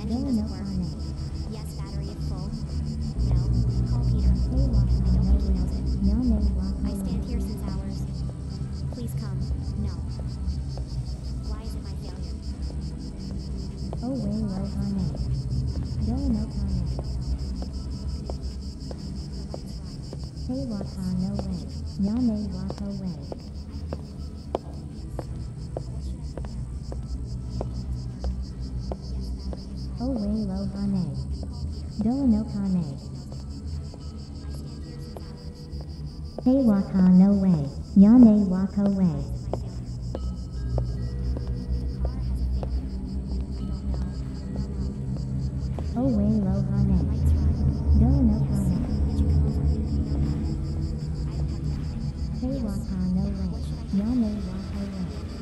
checking Dilla doesn't no work. Kane. Yes, battery if full. No. Call Peter. Hey Waka I don't no think he way. knows it. Yane Waka I stand way. here since hours. Please come. No. Why is it my failure? Oh way low Kane. Dilla no Kane. Hey Waka no way. Yane Waka way. Oh way low Kane. Dilla no Kane. Hey Waka no way. Yane Waka way. Oh way low Kane. Dilla no Kane. Hey Waka no way. Yane Waka way.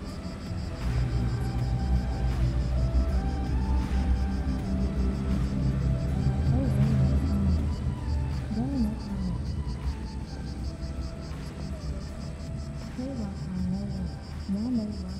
Oh way low Kane. Dilla no Kane. Hey Waka no way. Yane Waka